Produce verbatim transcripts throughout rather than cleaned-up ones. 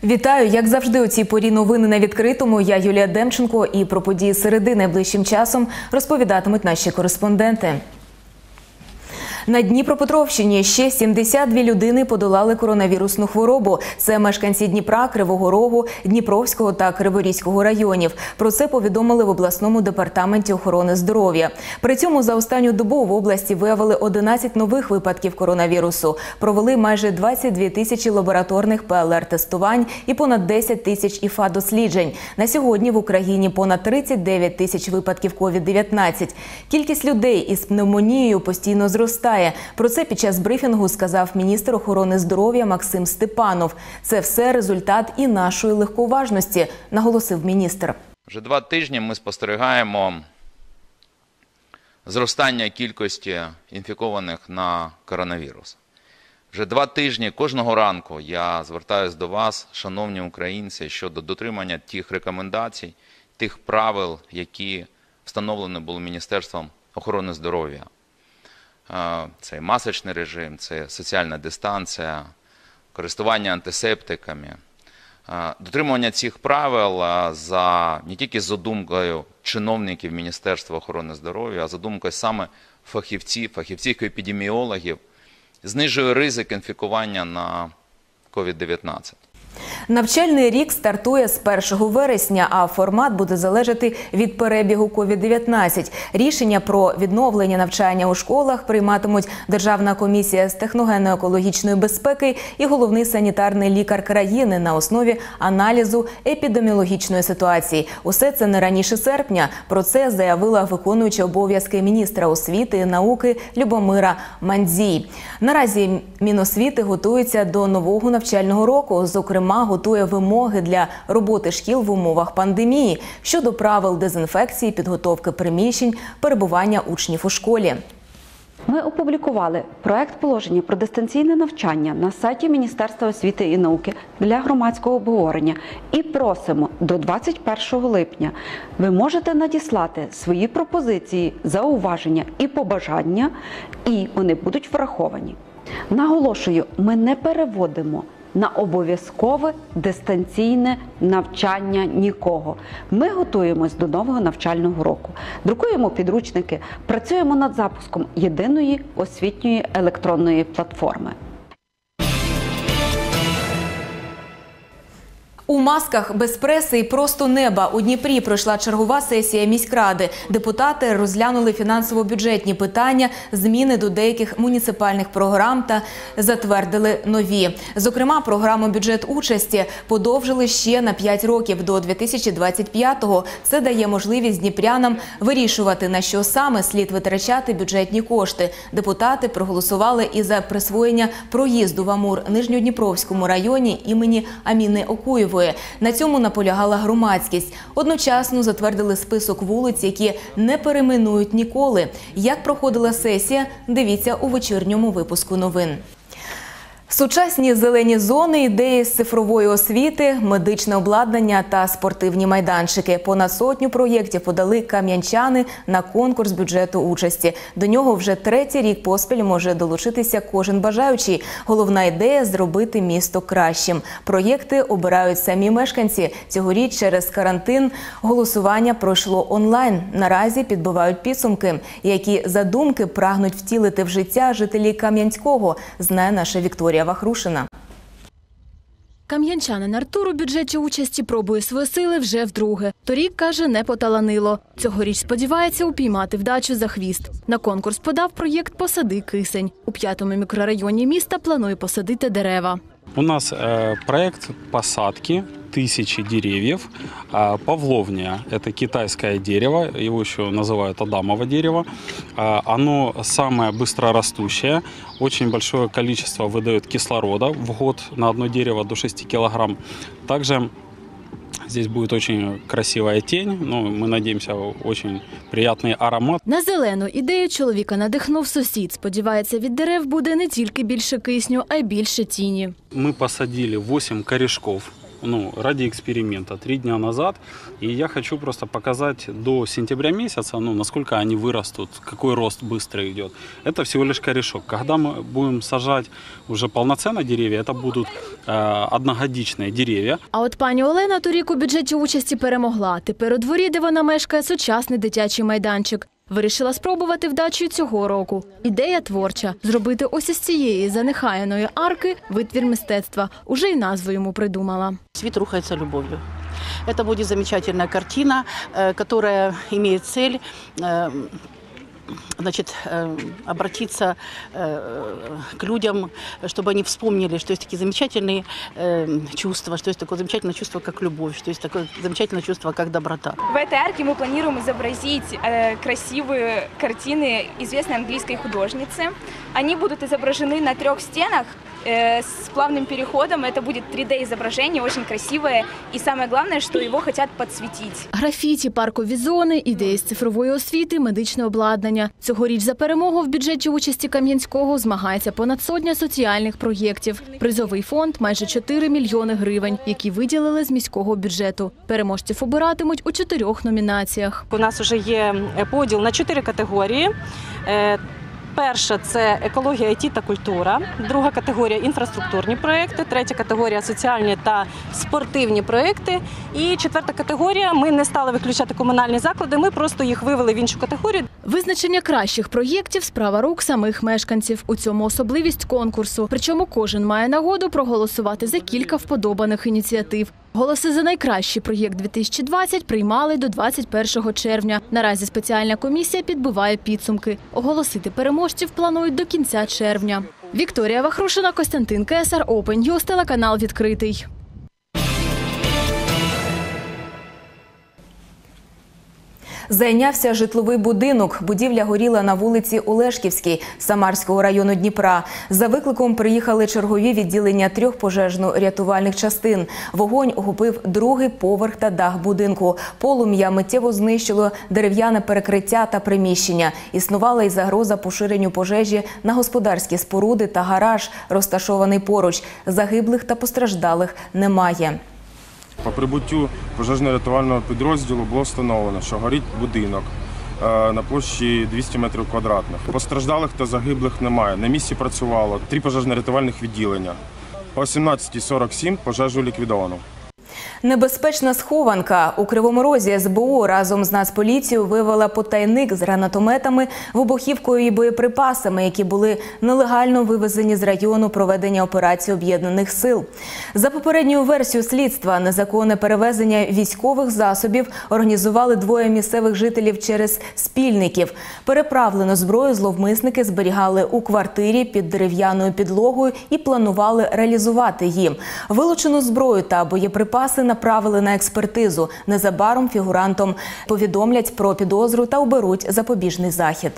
Вітаю! Як завжди у цій порі новини на відкритому. Я Юлія Демченко, і про події середи найближчим часом розповідатимуть наші кореспонденти. На Дніпропетровщині ще сімдесят дві людини подолали коронавірусну хворобу. Це мешканці Дніпра, Кривого Рогу, Дніпровського та Криворізького районів. Про це повідомили в обласному департаменті охорони здоров'я. При цьому за останню добу в області виявили одинадцять нових випадків коронавірусу. Провели майже двадцять дві тисячі лабораторних пе ел ар-тестувань і понад десять тисяч іф а-досліджень. На сьогодні в Україні понад тридцять дев'ять тисяч випадків ковід дев'ятнадцять. Кількість людей із пневмонією постійно зростає. Про це під час брифінгу сказав міністр охорони здоров'я Максим Степанов. Це все результат і нашої легковажності, наголосив міністр. Вже два тижні ми спостерігаємо зростання кількості інфікованих на коронавірус. Вже два тижні кожного ранку я звертаюся до вас, шановні українці, щодо дотримання тих рекомендацій, тих правил, які встановлені були Міністерством охорони здоров'я. Це масочний режим, це соціальна дистанція, користування антисептиками. Дотримування цих правил за, не тільки за думкою чиновників Міністерства охорони здоров'я, а за думкою саме фахівців, фахівців-епідеміологів, знижує ризик інфікування на ковід дев'ятнадцять. Навчальний рік стартує з першого вересня, а формат буде залежати від перебігу ковід дев'ятнадцять. Рішення про відновлення навчання у школах прийматимуть Державна комісія з техногенно-екологічної безпеки і головний санітарний лікар країни на основі аналізу епідеміологічної ситуації. Усе це не раніше серпня. Про це заявила виконуюча обов'язки міністра освіти і науки Любомира Мандзій. Наразі Міносвіти готується до нового навчального року, зокрема, готує вимоги для роботи шкіл в умовах пандемії щодо правил дезінфекції, підготовки приміщень, перебування учнів у школі. Ми опублікували проект положення про дистанційне навчання на сайті Міністерства освіти і науки для громадського обговорення і просимо до двадцять першого липня ви можете надіслати свої пропозиції, зауваження і побажання, і вони будуть враховані. Наголошую, ми не переводимо на обов'язкове дистанційне навчання нікого. Ми готуємось до нового навчального року. Друкуємо підручники, працюємо над запуском єдиної освітньої електронної платформи. У масках, без преси і просто неба у Дніпрі пройшла чергова сесія міськради. Депутати розглянули фінансово-бюджетні питання, зміни до деяких муніципальних програм та затвердили нові. Зокрема, програму «Бюджет участі» подовжили ще на п'ять років до дві тисячі двадцять п'ятого. Це дає можливість дніпрянам вирішувати, на що саме слід витрачати бюджетні кошти. Депутати проголосували і за присвоєння проїзду в Амур-Нижньодніпровському районі імені Аміни Окуєвої. На цьому наполягала громадськість. Одночасно затвердили список вулиць, які не перейменують ніколи. Як проходила сесія, дивіться у вечірньому випуску новин. Сучасні зелені зони, ідеї з цифрової освіти, медичне обладнання та спортивні майданчики. Понад сотню проєктів подали кам'янчани на конкурс бюджету участі. До нього вже третій рік поспіль може долучитися кожен бажаючий. Головна ідея – зробити місто кращим. Проєкти обирають самі мешканці. Цьогоріч через карантин голосування пройшло онлайн. Наразі підбивають підсумки, які задумки прагнуть втілити в життя жителі Кам'янського, знає наша Вікторія Вахрушина. Кам'янчанин Артур у бюджеті участі пробує свої сили вже вдруге. Торік, каже, не поталанило. Цьогоріч сподівається упіймати вдачу за хвіст. На конкурс подав проєкт «Посади кисень». У п'ятому мікрорайоні міста планує посадити дерева. У нас э, проект посадки тысячи деревьев. А павловния – это китайское дерево, его еще называют адамово дерево. А оно самое быстрорастущее, очень большое количество выдает кислорода в год на одно дерево до шести килограмм. Также здесь будет очень красивая тень, ну, мы надеемся, очень приятный аромат. На зелену ідею чоловіка надихнув сусід. Сподівається, від дерев буде не тільки більше кисню, а й більше тіні. Мы посадили восемь корешков ну, ради эксперимента три дня назад. И я хочу просто показать до сентября месяца, ну, насколько они вырастут, какой рост быстро идет. Это всего лишь корешок. Когда мы будем сажать уже полноценно деревья, это будут э, одногодичные деревья. А от пані Олена торік у бюджеті участі перемогла. Тепер у дворі, де вона мешкає, сучасний дитячий майданчик. Вирішила спробувати вдачу цього року. Ідея творча – зробити ось із цієї занехаяної арки витвір мистецтва. Уже й назву йому придумала. Свет рухается любовью. Это будет замечательная картина, которая имеет цель, значит, обратиться к людям, чтобы они вспомнили, что есть такие замечательные чувства, что есть такое замечательное чувство, как любовь, что есть такое замечательное чувство, как доброта. В этой арке мы планируем изобразить красивые картины известной английской художницы. Они будут изображены на трех стенах с плавным переходом. Это будет три дэ изображение, очень красивое. И самое главное, что его хотят подсветить. Графіті, паркові зони, ідеї з цифрової освіти, медичне обладнання. Цьогоріч за перемогу в бюджеті участі Кам'янського змагається понад сотня соціальних проєктів. Призовий фонд – майже чотири мільйони гривень, які виділили з міського бюджету. Переможців обиратимуть у чотирьох номінаціях. У нас вже є поділ на чотири категорії. Перша – це екологія, ай ті та культура. Друга категорія – інфраструктурні проєкти. Третя категорія – соціальні та спортивні проєкти. І четверта категорія – ми не стали виключати комунальні заклади, ми просто їх вивели в іншу категорію. Визначення кращих проєктів – справа рук самих мешканців. У цьому особливість конкурсу. Причому кожен має нагоду проголосувати за кілька вподобаних ініціатив. Голоси за найкращий проєкт дві тисячі двадцять приймали до двадцять першого червня. Наразі спеціальна комісія підбиває підсумки. Оголосити переможців планують до кінця червня. Вікторія Вахрушина, Костянтин Кесар, Open News, телеканал «Відкритий». Зайнявся житловий будинок. Будівля горіла на вулиці Олешківській Самарського району Дніпра. За викликом приїхали чергові відділення трьох пожежно-рятувальних частин. Вогонь охопив другий поверх та дах будинку. Полум'я миттєво знищило дерев'яне перекриття та приміщення. Існувала й загроза поширенню пожежі на господарські споруди та гараж, розташований поруч. Загиблих та постраждалих немає. По прибуттю пожежно-рятувального підрозділу було встановлено, що горить будинок на площі двісті метрів квадратних. Постраждалих та загиблих немає. На місці працювало три пожежно-рятувальних відділення. О сімнадцятій сорок сім пожежу ліквідовано. Небезпечна схованка. У Кривому Розі ес бе у разом з Нацполіцією виявила потайник з гранатометами, вибухівкою і боєприпасами, які були нелегально вивезені з району проведення операції Об'єднаних сил. За попередньою версією слідства, незаконне перевезення військових засобів організували двоє місцевих жителів через спільників. Переправлену зброю зловмисники зберігали у квартирі під дерев'яною підлогою і планували реалізувати її. Вилучену зброю та боєприпаси направили на експертизу. Незабаром фігурантам повідомлять про підозру та оберуть запобіжний захід.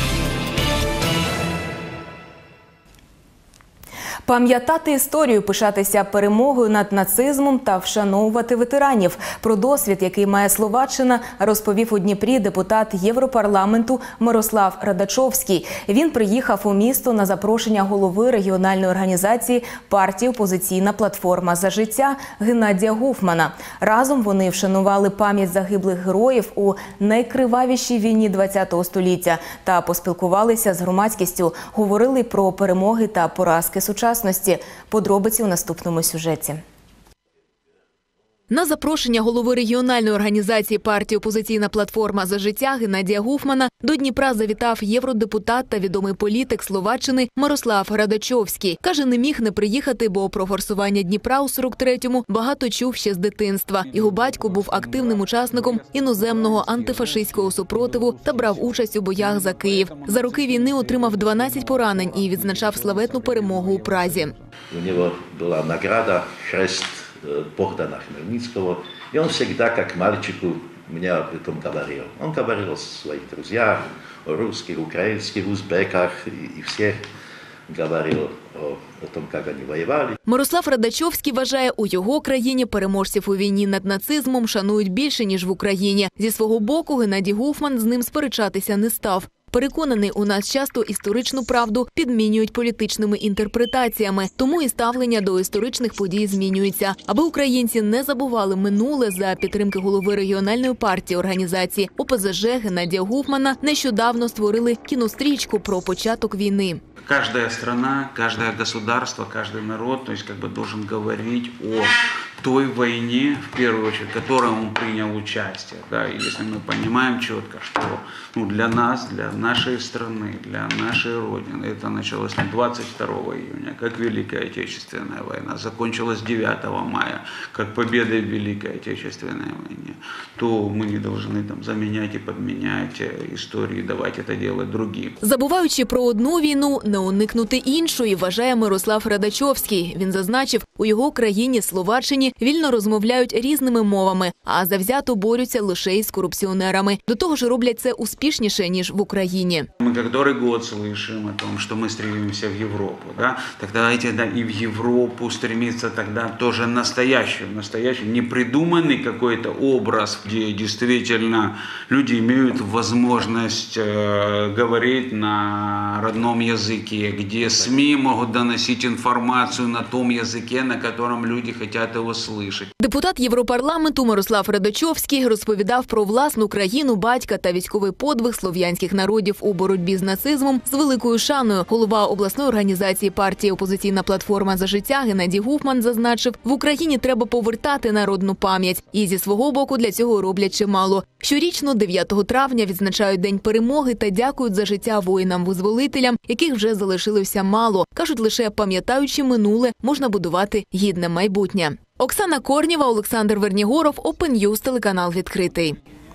Пам'ятати історію, пишатися перемогою над нацизмом та вшановувати ветеранів. Про досвід, який має Словаччина, розповів у Дніпрі депутат Європарламенту Мирослав Радачовський. Він приїхав у місто на запрошення голови регіональної організації партії «Опозиційна платформа за життя» Геннадія Гуфмана. Разом вони вшанували пам'ять загиблих героїв у найкривавішій війні ХХ століття та поспілкувалися з громадськістю, говорили про перемоги та поразки сучасності. Подробиці у наступному сюжеті. На запрошення голови регіональної організації партії «Опозиційна платформа за життя» Геннадія Гуфмана до Дніпра завітав євродепутат та відомий політик Словаччини Мирослав Радачовський. Каже, не міг не приїхати, бо про форсування Дніпра у сорок третьому багато чув ще з дитинства. Його батько був активним учасником іноземного антифашистського супротиву та брав участь у боях за Київ. За роки війни отримав дванадцять поранень і відзначав славетну перемогу у Празі. У нього була награда «Хрест Богдана Хмельницкого, и он всегда, как мальчику, мне об этом говорил. Он говорил о своих друзьях, о русских, украинских, узбеках, и всех говорил о о, о том, как они воевали. Мирослав Радачовський вважає, у його країні переможців у війні над нацизмом шанують більше, ніж в Україні. Зі свого боку Геннадій Гофман з ним сперечатися не став. Переконаний, у нас часто історичну правду підмінюють політичними інтерпретаціями, тому і ставлення до історичних подій змінюється. Аби українці не забували минуле, за підтримки голови регіональної партії організації О Пе Зе Же Геннадія Гофмана нещодавно створили кінострічку про початок війни. Каждая страна, каждое государство, каждый народ, то есть как бы должен говорить о той войне, в первую очередь, в которой он принял участие. Да? И если мы понимаем четко, что ну, для нас, для нашей страны, для нашей Родины, это началось двадцать второго июня, как Великая Отечественная война, закончилась девятого мая, как победа в Великой Отечественной войне, то мы не должны там заменять и подменять истории, давать это делать другим. Забуваючи про одну війну, не уникнути іншої, вважає Мирослав Радачовський. Він зазначив, у його країні, Словаччині, вільно розмовляють різними мовами, а завзято борються лише із корупціонерами. До того ж, роблять це успішніше, ніж в Україні. Мы который год слышим о том, что мы стремимся в Европу, да? Так давайте да, и в Европу стремиться тогда тоже настоящую, настоящий, не придуманный какой-то образ, где действительно люди имеют возможность э, говорить на родном языке, где СМИ могут доносить информацию на том языке, на котором люди хотят его слышать. Депутат Європарламенту Мирослав Радачовський розповідав про власну країну, батька та військовий подвиг слов'янських народів у боротьбі з нацизмом з великою шаною. Голова обласної організації партії «Опозиційна платформа за життя» Геннадій Гофман зазначив, в Україні треба повертати народну пам'ять. І зі свого боку для цього роблять чимало. Щорічно дев'ятого травня відзначають День перемоги та дякують за життя воїнам-визволителям, яких вже залишилося мало. Кажуть, лише пам'ятаючи минуле, можна будувати гідне майбутнє. Оксана Корнєва, Олександр Вернігоров, Open News, телеканал «Відкритий».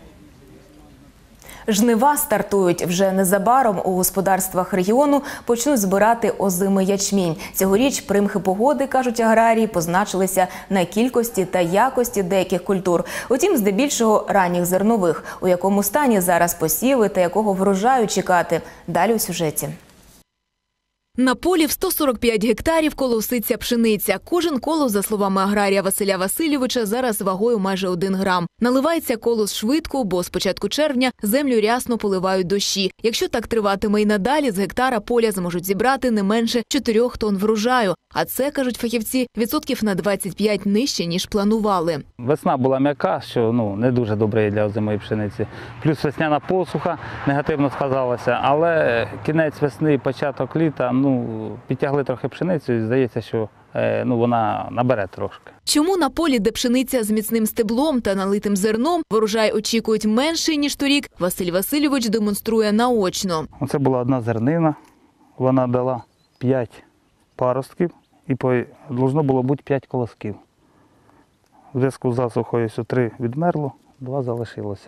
Жнива стартують вже незабаром. У господарствах регіону почнуть збирати озимий ячмінь. Цьогоріч примхи погоди, кажуть аграрії, позначилися на кількості та якості деяких культур. Утім, здебільшого ранніх зернових. У якому стані зараз посіви та якого врожаю чекати? Далі у сюжеті. На полі в сто сорок п'ять гектарів колоситься пшениця. Кожен колос, за словами аграрія Василя Васильовича, зараз вагою майже один грам. Наливається колос швидко, бо з початку червня землю рясно поливають дощі. Якщо так триватиме і надалі, з гектара поля зможуть зібрати не менше чотирьох тонн врожаю. А це, кажуть фахівці, відсотків на двадцять п'ять нижче, ніж планували. Весна була м'яка, що ну, не дуже добре для озимої пшениці. Плюс весняна посуха негативно сказалася, але кінець весни, початок літа, ну, підтягли трохи пшеницю і здається, що ну, вона набере трошки. Чому на полі, де пшениця з міцним стеблом та налитим зерном, врожай очікують менший, ніж торік, Василь Васильович демонструє наочно. Це була одна зернина, вона дала п'ять паростків і повинно було бути п'ять колосків. В зв'язку з засухою три відмерло, два залишилося.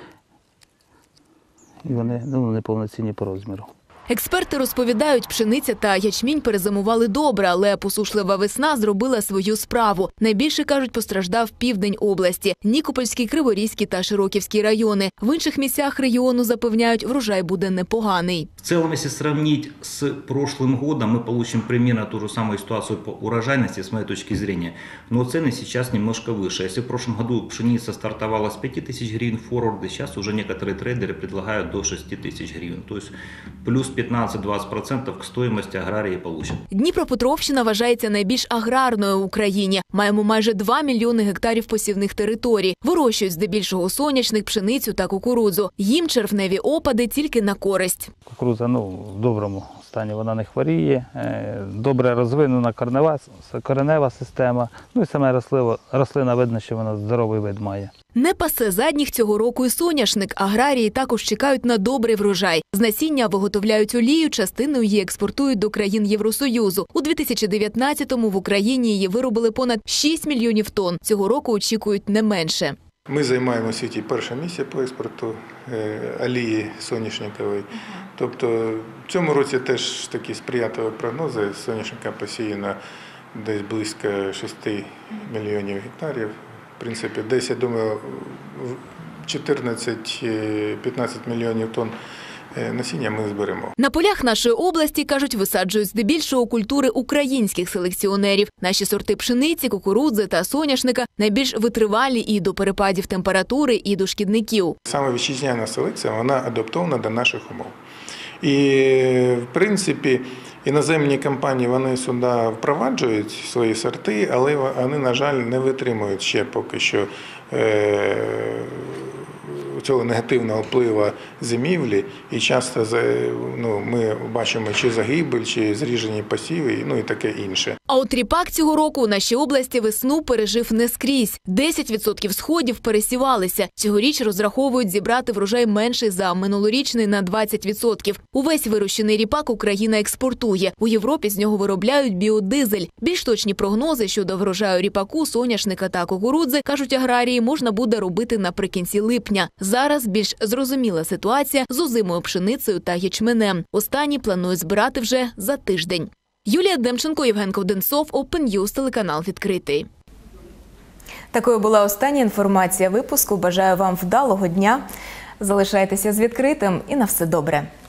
І вони ну, неповноцінні по розміру. Експерти розповідають, пшениця та ячмінь перезимували добре, але посушлива весна зробила свою справу. Найбільше, кажуть, постраждав південь області – Нікопольський, Криворізький та Широківський райони. В інших місцях регіону запевняють, врожай буде непоганий. В целом, если сравнить с прошлым годом, мы получим примерно ту же самую ситуацию по урожайности, с моей точки зрения. Но цены сейчас немножко выше. Если в прошлом году пшеница стартовала с пяти тысяч гривен форварда, сейчас уже некоторые трейдеры предлагают до шести тысяч гривен. То есть плюс пятнадцать-двадцать процентов к стоимости аграрії получать. Дніпропетровщина вважається найбільш аграрною в Україні. Маємо майже два мільйони гектарів посівних територій. Вирощують здебільшого соняшник, пшеницю та кукурудзу. Їм червневі опади тільки на користь. Кукурудза ну, в доброму стані, вона не хворіє, добре розвинена коренева, коренева система. Ну і саме рослина, рослина видно, що вона здоровий вид має. Не пасе задніх цього року і соняшник. Аграрії також чекають на добрий врожай. З насіння виготовляють олію, частиною її експортують до країн Євросоюзу. У дві тисячі дев'ятнадцятому в Україні її виробили понад шість мільйонів тонн. Цього року очікують не менше. Ми займаємо у світі перше місце по експорту олії соняшникової. Тобто в цьому році теж такі сприятливі прогнози. Соняшника посіяно десь близько шести мільйонів гектарів. В принципі, десь, я думаю, чотирнадцять-п'ятнадцять мільйонів тонн насіння ми зберемо. На полях нашої області, кажуть, висаджують здебільшого культури українських селекціонерів. Наші сорти пшениці, кукурудзи та соняшника найбільш витривалі і до перепадів температури, і до шкідників. Саме вітчизняна селекція, вона адаптована до наших умов. І, в принципі, іноземні компанії, вони сюди впроваджують свої сорти, але вони, на жаль, не витримують ще поки що е- цього негативного впливу зимівлі. І часто ну, ми бачимо чи загибель, чи зріжені посіви, ну і таке інше. А от ріпак цього року у нашій області весну пережив не скрізь. десять відсотків сходів пересівалися. Цьогоріч розраховують зібрати врожай менший за минулорічний на двадцять відсотків. Увесь вирощений ріпак Україна експортує. У Європі з нього виробляють біодизель. Більш точні прогнози щодо врожаю ріпаку, соняшника та кукурудзи, кажуть аграрії, можна буде робити наприкінці липня. Зараз більш зрозуміла ситуація з озимою пшеницею та ячменем. Останні планують збирати вже за тиждень. Юлія Демченко, Євген Ковденцов, Open News, телеканал «Відкритий». Такою була остання інформація випуску. Бажаю вам вдалого дня. Залишайтеся з «Відкритим» і на все добре.